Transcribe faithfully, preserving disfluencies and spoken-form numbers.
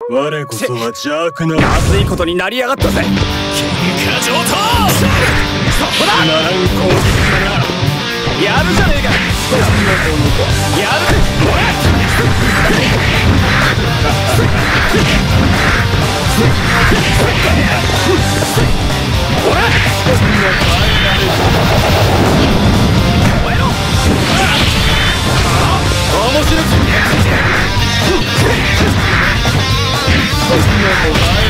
我こそは邪悪なまずいことになりやがったぜ。 喧嘩上等。 そこだ。 ならん攻撃からやるじゃねえか。やるぜ。ほらほらお前の面白く